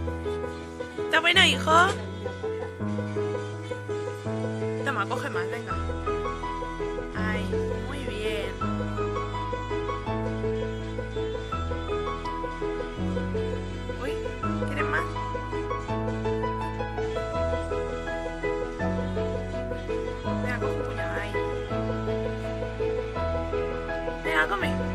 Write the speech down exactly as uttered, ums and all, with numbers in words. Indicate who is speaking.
Speaker 1: ¿Está bueno, hijo? Toma, coge más, venga. Ay, muy bien. Uy, ¿quieres más? Venga, coge un puñado ahí. Venga, come.